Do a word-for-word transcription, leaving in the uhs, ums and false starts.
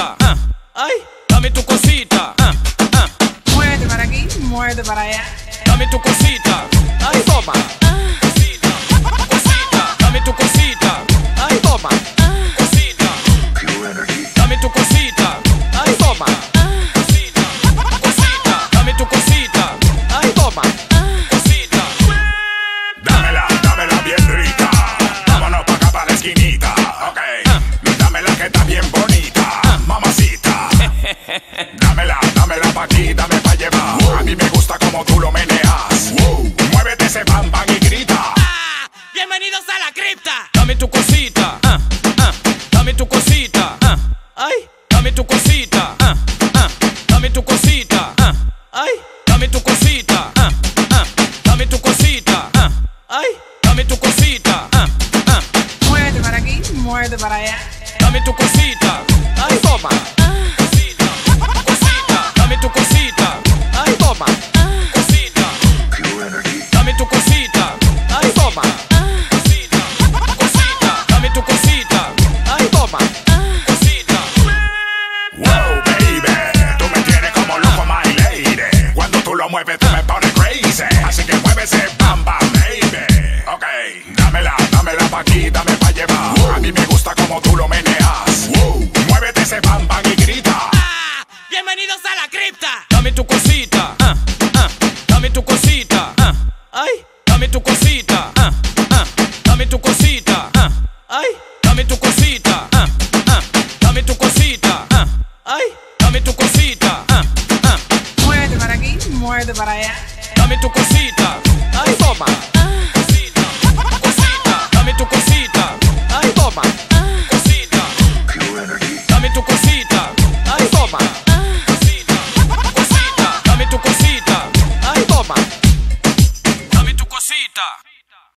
cosita, ah, ay, dame tu cosita, ah, ah. Muévete para aquí, muévete para allá. Dame tu cosita, ay, toma. Cosita, cosita, dame tu cosita, ay, toma. Cosita, dame tu cosita, ay, toma. Cosita, cosita, dame tu cosita, ay, toma. Cosita, dámela, dámela bien rica. Vámonos pa' acá pa' la esquinita, ok. Dámela que está bien bonita, mamacita. Dámela, dámela pa' aquí, dame pa' llevar. A mí me gusta como tú lo meneas. Muévete ese bam bam y grita. bienvenidos a la cripta. Dame tu cosita, ah, ah, dame tu cosita, ah, ay, dame tu cosita, ah, ah, dame tu cosita, ah, ay, dame tu cosita, ah, ah, dame tu cosita, ah, ay, dame tu cosita, ah, ah. Muévete para aquí, muévete para allá. Dame tu cosita, ay, toma. Cosita, cosita, dame tu cosita, ay, toma. Cosita, dame tu cosita, ay, toma. Cosita, cosita, dame tu cosita, ay, toma. Cosita. Wow, baby, tú me tienes como loco, my lady. Cuando tú lo mueves, tú me pones crazy. Así que mueve ese bam bam, baby. Ok, dámela, dámela pa' aquí, dame pa' llevar. A mí me gusta como tú lo meneas. Muévete ese bam bam y grita. Bienvenidos a la cripta. Dame tu cosita, ah, ah, dame tu cosita, ah, ay, dame tu cosita, ah, ah, dame tu cosita, ah, ay, dame tu cosita, ah, ah, dame tu cosita, ah, ay, dame tu cosita, ah, ah. Muévete para aquí, muévete para allá. Dame tu cosita, ay, toma. Cosita, cosita, dame tu cosita, ay, toma. Cosita, dame tu cosita, ay, toma. Cosita, cosita, dame tu cosita, ay, toma. Dame tu cosita.